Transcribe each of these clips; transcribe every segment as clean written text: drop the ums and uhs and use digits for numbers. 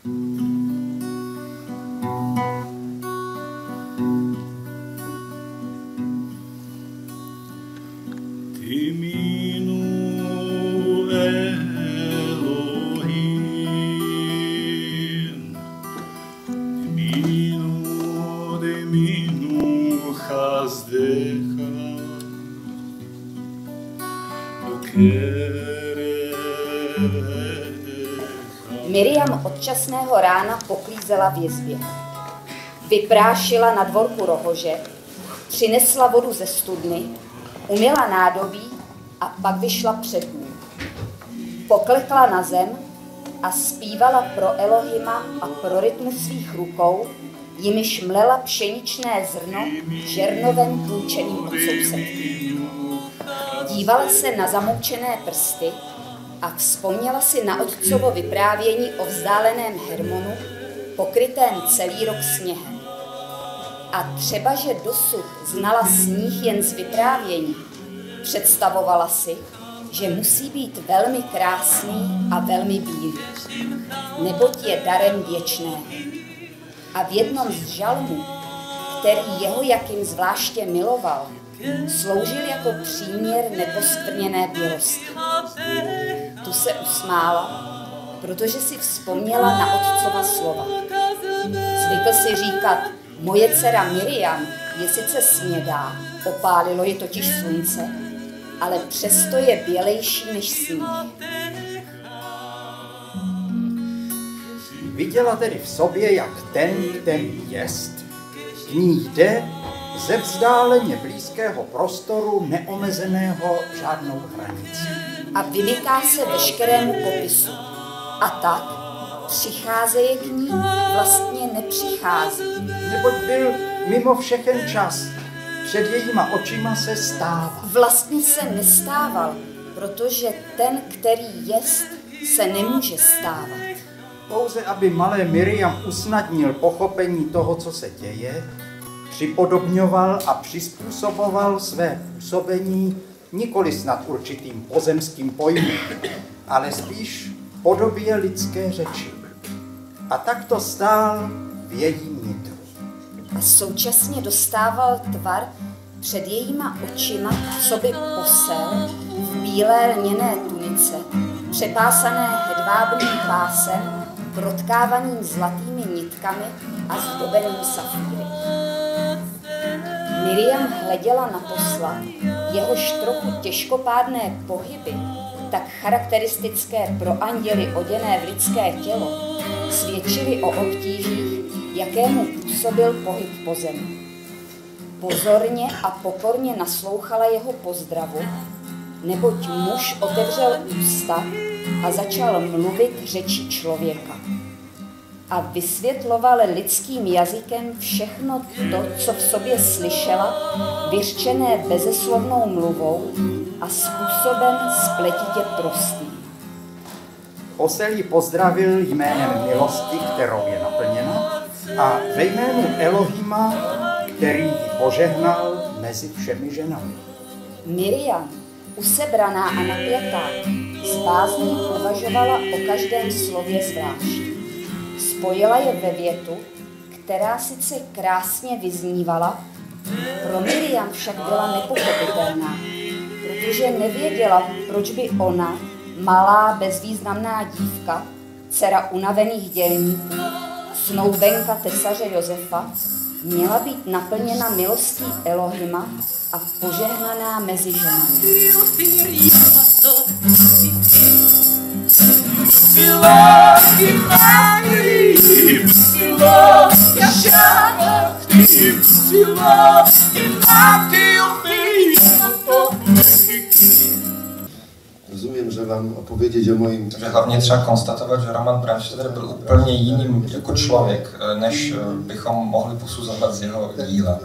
Miriam od časného rána poklízela v jizbě. Vyprášila na dvorku rohože, přinesla vodu ze studny, umyla nádobí a pak vyšla před ní. Poklekla na zem a zpívala pro Elohima a pro rytmu svých rukou, jimiž mlela pšeničné zrno žernovem tlučeným odsousetkem. Dívala se na zamoučené prsty a vzpomněla si na otcovo vyprávění o vzdáleném Hermonu, pokrytém celý rok sněhem. A třeba, že dosud znala sníh jen z vyprávění, představovala si, že musí být velmi krásný a velmi bílý, neboť je darem věčného. A v jednom z žalmů, který jeho jakým zvláště miloval, sloužil jako příměr neposkvrněné bělosti. Tu se usmála, protože si vzpomněla na otcova slova. Zvykl si říkat, moje dcera Miriam je sice smědá, opálilo je totiž slunce, ale přesto je bělejší než sníh. Viděla tedy v sobě, jak ten, který jest, k ní jde ze vzdáleně blízkého prostoru neomezeného žádnou hranicí. A vymyká se veškerému popisu. A tak přicházeje k ní vlastně nepřichází. Neboť byl mimo všechen čas, před jejíma očima se stává. Vlastně se nestával, protože ten, který jest, se nemůže stávat. Pouze aby malé Miriam usnadnil pochopení toho, co se děje, připodobňoval a přizpůsoboval své působení nikoli snad určitým pozemským pojmem, ale spíš podobě lidské řeči. A tak to stál v jejím nitru. A současně dostával tvar před jejíma očima, co by posel v bílé lněné tunice, přepásané hedvábným pásem, protkávaným zlatými nitkami a zdobeným safíry. Miriam hleděla na posla, jehož trochu těžkopádné pohyby, tak charakteristické pro anděly oděné v lidské tělo, svědčily o obtížích, jakému působil pohyb po zemi. Pozorně a pokorně naslouchala jeho pozdravu, neboť muž otevřel ústa a začal mluvit řečí člověka. A vysvětloval lidským jazykem všechno to, co v sobě slyšela, vyřčené bezeslovnou mluvou a způsobem spletitě prostým. Posel ji pozdravil jménem milosti, kterou je naplněna, a ve jménu Elohima, který ji požehnal mezi všemi ženami. Miriam, usebraná a napjatá, s bázní uvažovala o každém slově zvlášť. Spojila je ve větu, která sice krásně vyznívala, pro Miriam však byla nepochopitelná, protože nevěděla, proč by ona, malá bezvýznamná dívka, dcera unavených dělníků, snoubenka tesaře Josefa, měla být naplněna milostí Elohima a požehnaná mezi ženami. Rozumím, že vám opovědět o mojím... Takže hlavně třeba konstatovat, že Roman Brandstätter byl úplně jiným jako člověk, než bychom mohli posuzovat z jeho díla.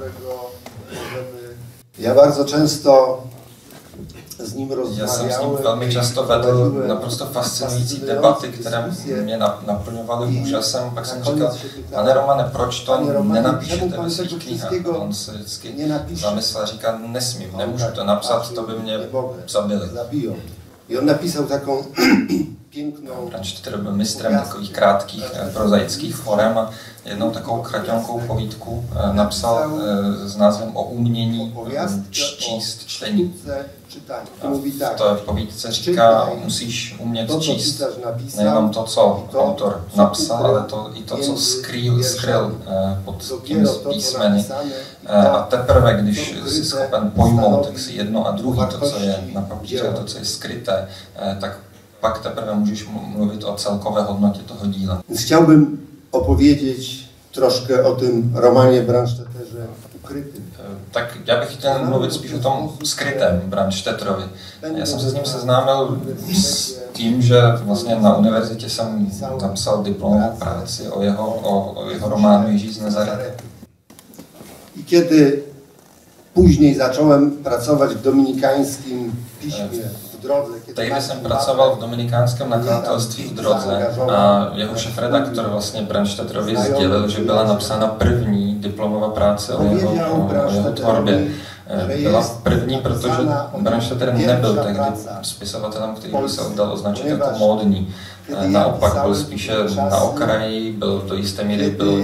Já bardzo często s ním rozmawiałem. Já jsem s ním velmi často vedl naprosto fascinující debaty, které mě naplňovaly úžasem. Pak jsem říkal, pane Romane, proč to nenapíšete ve svých knihách? A on se vždycky zamyslel a říkal, nemůžu to napsat, to by mě zabili. I on napisał taką Brandstätter byl mistrem takových krátkých prozaických forem a jednou takovou kraťonkou povídku napsal s názvem O umění číst čtení. V té povídce říká, musíš umět číst nejenom to, co autor napsal, ale i to, co skryl pod těmi písmeny. A teprve, když jsi schopen pojmout tak si jedno a druhé, to, co je na papíře, to, co je skryté, tak pak teprve můžeš mluvit o celkové hodnotě toho díla. Chciałbym opowiedzieć troszkę o tym romanie Brandstätterze Ukrytym. Tak já bych chtěl mluvit spíš o tom skrytém Brandstätterovi. Já jsem se s ním seznámil s tím, že vlastně na univerzitě jsem napsal diplomovou práci o jeho románu Ježíš z Nazaretu. I kiedy później zacząłem pracować w dominikańskim piśmie w drodze, Tehdy jsem pracoval v dominikánském nakladatelství v Drodze a jeho šéfredaktor vlastně Brandstätterovi sdělil, že byla napsána první diplomová práce o jeho tvorbě. Byla první, protože Brandstätter nebyl tehdy spisovatelem, který by se dal označit jako módní. Naopak byl spíše na okraji, byl do jisté míry byl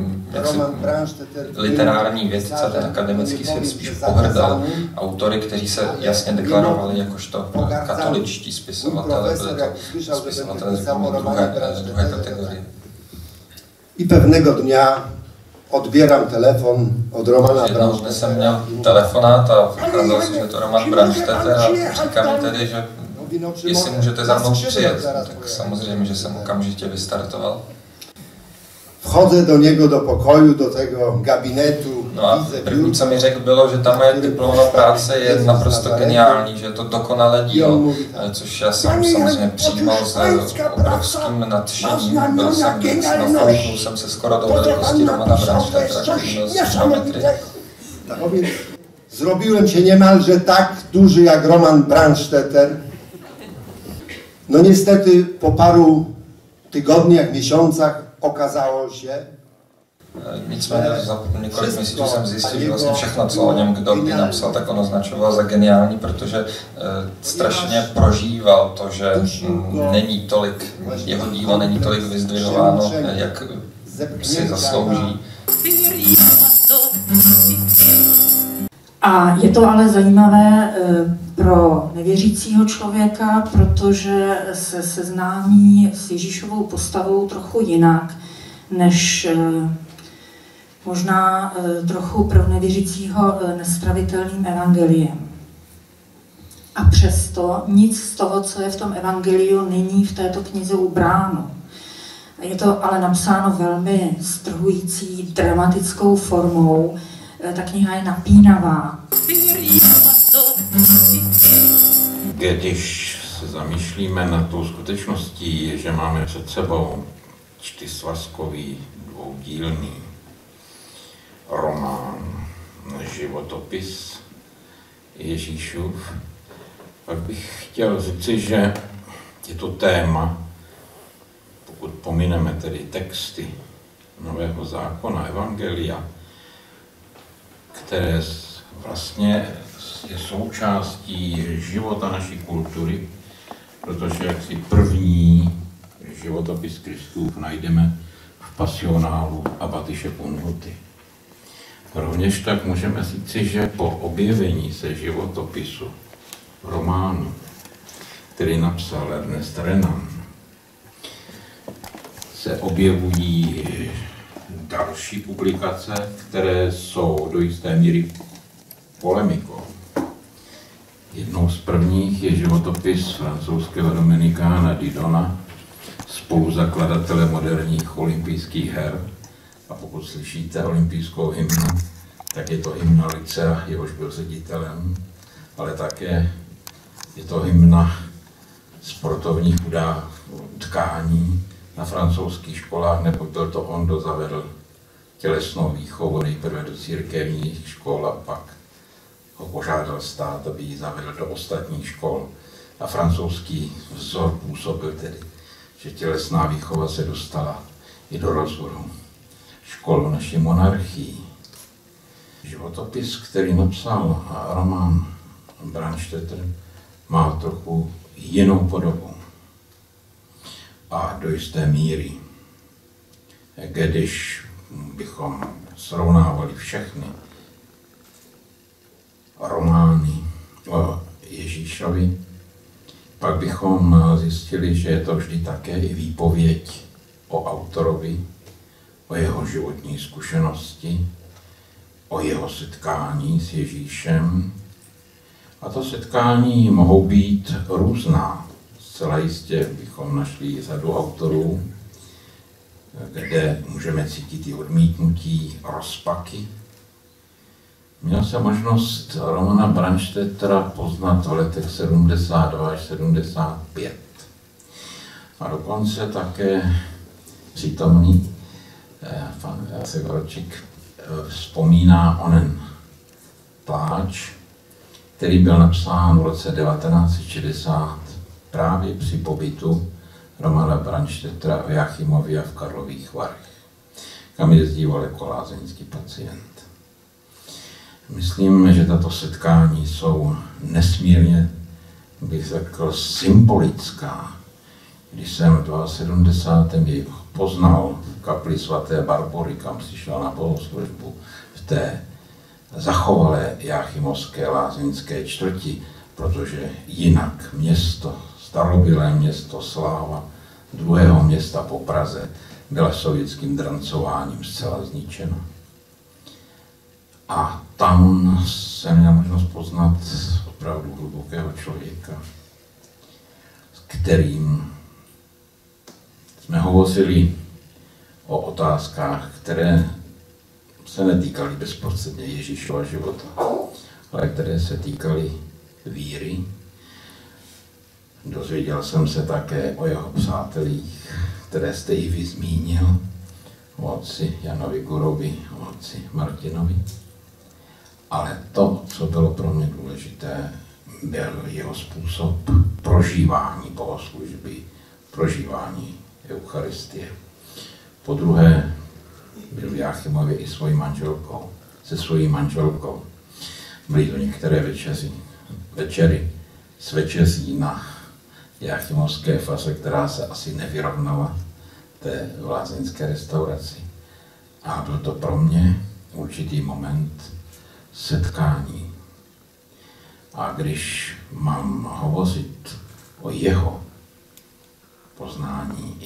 literární vědce, ten akademický svět spíš pohrdal autory, kteří se jasně deklarovali jakožto katoličtí spisovatelé, byli to spisovatelé druhé kategorie. I pewnego dnia odbieram telefon od Romana Brandstättera. Jsem měl telefonát a ukázalo se, že to Roman Brandstätter a říká mi tedy, že jestli můžete za mnou přijet, tak samozřejmě, že jsem okamžitě vystartoval. Wchodzę do niego do pokoju, do tego gabinetu. No a první, co mi řekl, bylo, že ta moje diplomová práce je naprosto geniální, že je to dokonalé dílo, což já jsem samozřejmě přijímal s obrovským nadšením. Nafouknul jsem se skoro do velikosti Romana Brandstättera, který měl 3 metry. Zrobiłem się niemalże tak duży jak Roman Brandstätter. No niestety po paru tygodniach, miesiącach okazało się, nicméně za několik měsíců jsem zjistil, že vlastně všechno, co o něm kdo kdy napsal, tak on označoval za geniální, protože strašně prožíval to, že není tolik, jeho dílo není tolik vyzdvihováno, jak si zaslouží. A je to ale zajímavé pro nevěřícího člověka, protože se seznámí s Ježíšovou postavou trochu jinak, než možná trochu pro nevěřícího nestravitelným evangeliem. A přesto nic z toho, co je v tom evangeliu, není v této knize ubráno. Je to ale napsáno velmi strhující, dramatickou formou. Ta kniha je napínavá. Když se zamýšlíme nad tou skutečností, že máme před sebou 4svazkový dvoudílný román, životopis Ježíšův, pak bych chtěl říci, že je to téma, pokud pomineme tedy texty Nového zákona, Evangelia, které vlastně je součástí života naší kultury, protože jaksi první životopis Kristův najdeme v pasionálu Abatyše Punhuty. Rovněž tak můžeme říci, že po objevení se životopisu románu, který napsal Ernest Renan, se objevují další publikace, které jsou do jisté míry polemikou. Jednou z prvních je životopis francouzského dominikána Didona, spoluzakladatele moderních olympijských her. A pokud slyšíte olympijskou hymnu, tak je to hymna Licea, jehož byl ředitelem, ale také je to hymna sportovních utkání na francouzských školách, neboť byl to on, kdo zavedl tělesnou výchovu nejprve do církevních škol a pak ho požádal stát, aby ji zavedl do ostatních škol. A francouzský vzor působil tedy, že tělesná výchova se dostala i do rozvoru škol naší monarchii. Životopis, který napsal Roman Brandstätter, má trochu jinou podobu. A do jisté míry, když bychom srovnávali všechny romány o Ježíšovi, pak bychom zjistili, že je to vždy také i výpověď o autorovi, o jeho životní zkušenosti, o jeho setkání s Ježíšem. A to setkání mohou být různá. Zcela jistě bychom našli řadu autorů, kde můžeme cítit i odmítnutí, rozpaky. Měl jsem možnost Romana Brandstättera poznat v letech 72 až 75. A dokonce také přítomný pan Severčík vzpomíná onen pláč, který byl napsán v roce 1960 právě při pobytu Romana Brandstättera v Jáchymově a v Karlových Varech, kam jezdíval jako lázeňský pacient. Myslím, že tato setkání jsou nesmírně, bych řekl, symbolická. Když jsem v 72. ji poznal v kapli svaté Barbory, kam přišel na bohoslužbu v té zachovalé jáchymovské lázeňské čtvrti, protože jinak město, starobylé město Sláva, druhého města po Praze, bylo sovětským drancováním zcela zničeno. A tam jsem měl možnost poznat opravdu hlubokého člověka, s kterým jsme hovořili o otázkách, které se netýkaly bezprostředně Ježíšova života, ale které se týkaly víry. Dozvěděl jsem se také o jeho přátelích, které jste i vy zmínil, o otci Janovi Gurovi, o otci Martinovi. Ale to, co bylo pro mě důležité, byl jeho způsob prožívání bohoslužby, prožívání Eucharistie. Po druhé byl v Jáchymově i se svojí manželkou. Byly to některé večery s večeří na jáchymovské fase, která se asi nevyrovnala té lázeňské restauraci. A byl to pro mě určitý moment setkání. A když mám hovořit o jeho poznání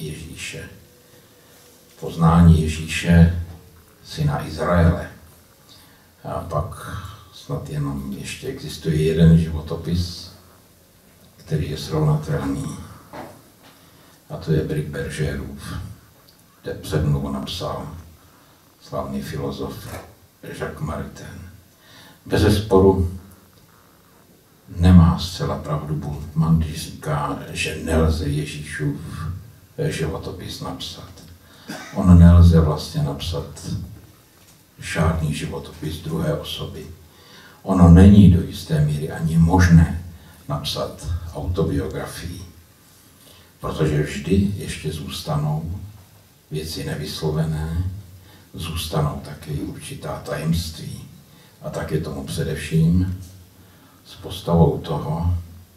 Ježíše, syna Izraele, a pak snad jenom ještě existuje jeden životopis, který je srovnatelný, a to je Bric Bergerův, kde před mnou napsal slavný filozof Jacques Maritain. Bezesporu nemá zcela pravdu Bultmann, když říká, že nelze Ježíšův životopis napsat. On nelze vlastně napsat žádný životopis druhé osoby. Ono není do jisté míry ani možné napsat autobiografii, protože vždy ještě zůstanou věci nevyslovené, zůstanou také určitá tajemství. A tak je tomu především s postavou toho,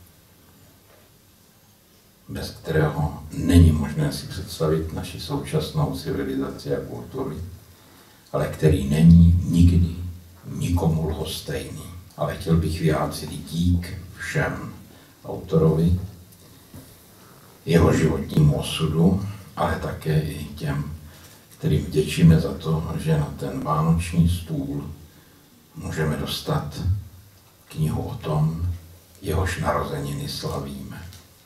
bez kterého není možné si představit naši současnou civilizaci a kulturu, ale který není nikdy nikomu lhostejný. Ale chtěl bych vyjádřit dík všem autorovi, jeho životnímu osudu, ale také i těm, kterým vděčíme za to, že na ten vánoční stůl můžeme dostat knihu o tom, jehož narozeniny slavíme.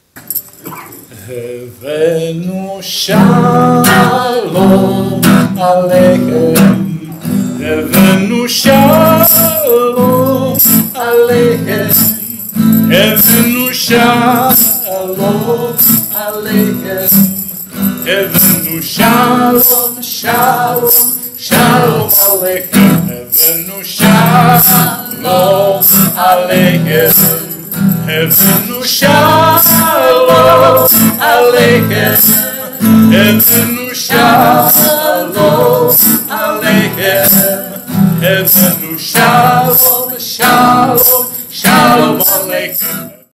Hevenu shalom aleichem, Hevenu shalom aleichem, Hevenu shalom aleichem, Hevenu shalom, shalom, shalom aleichem, Hevenu shalom aleichem, Hevenu shalom aleichem, Hevenu shalom aleichem, Hevenu shalom, shalom, shalom aleichem.